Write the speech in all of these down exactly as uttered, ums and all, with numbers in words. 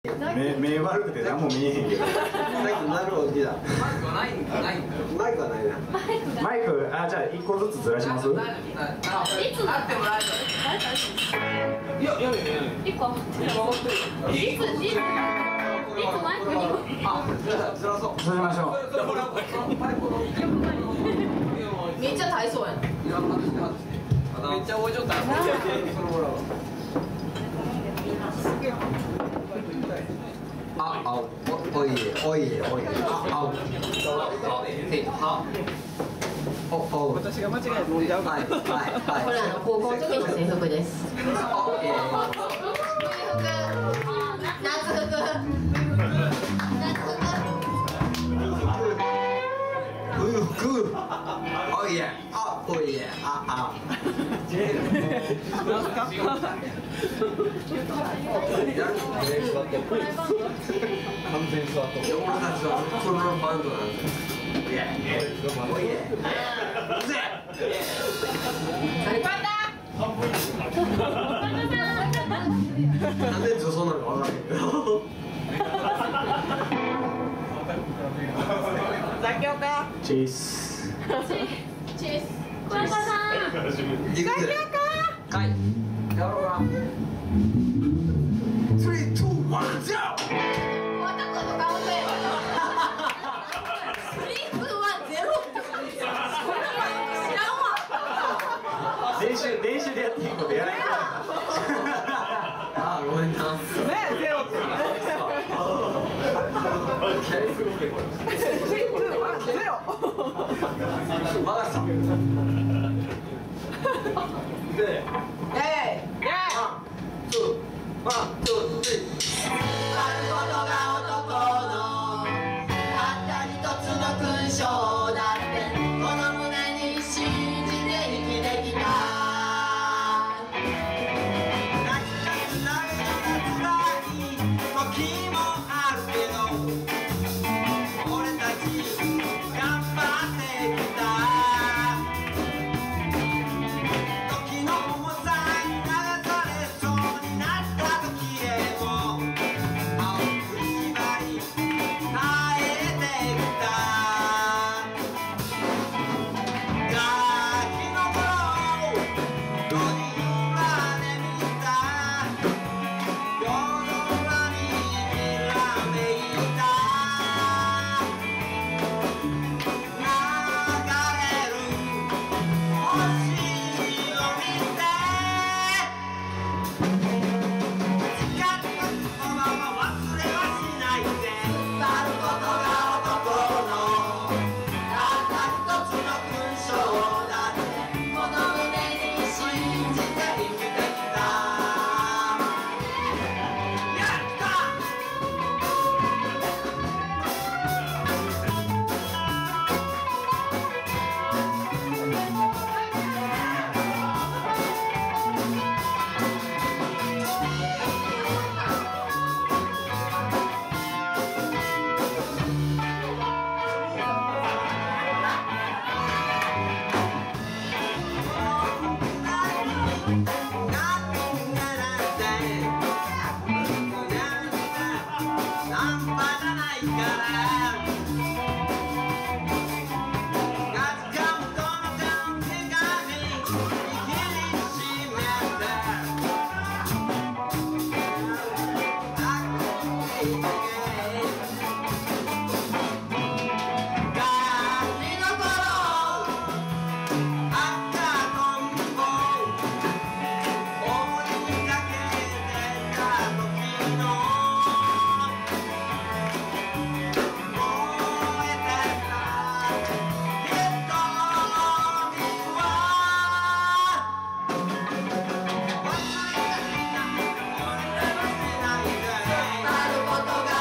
目目悪くて何も見えへんけど。 さっきなるおじだ。 マイクはないんだ。ないんだ。 マイクはないな。 マイク、あ、じゃあ一個ずつずらします。 あ、あっても大丈夫。いや、やるやる。 一個。いついついつマイクに。 あ、ずらずらそう。 ずらしましょう。 めっちゃ体操やん。 いや、外して外して。めっちゃ置いちゃった。それもらおう。 あ、あ、お、おいえ、おいえ、おいえ、あ、あ、お、お、 私が間違えて飲んじゃうから。 はい、はい、はい。 これあの高校の時の制服です。 オッケー。 夏服。夏服。 冬服。おいえ、あ、おいえ、あ、あ。完全座った。俺たちはこのバンドなんです。いや、おいえ。なんで女装なのかわからないけど。 残業か。 チーズ。 チーズ。桑田さん。 残業か。はい。やろうな。スリー、ツー、ワン、ゼロ。 桑田君の顔で。スリー、ツー、ワン、ゼロ。知らんわ。 練習練習でやっていいことやらないから。 あ、ごめんな。 ね、ゼロって。ゼロ。 まださ。で、 えい。 ワン、ツー、スリー。 あることが男のたった一つの勲章だってこの胸に信じて生きてきた泣きたくなるのが辛い時もあるけど俺たち頑張ってきた時の重さに流されそうになった時へも青く縛り耐えてきたガキの頃路地裏で見た夜空にきらめいた流れる星を見て誓った言葉は忘れはしないでなることが男のたった一つの勲章だってこの胸に信じて生きてきたやった半端じゃないからガスカウントの手の手紙握りしめて抱きしめてガキの頃赤とんぼ追いかけてた時の燃えてた瞳は忘れたくない忘れはしないであることが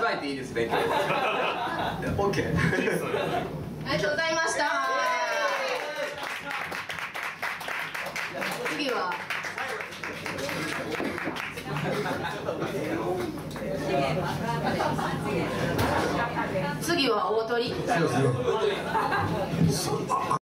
答えていいですね。オッケー。 ありがとうございました。次は次は大鳥。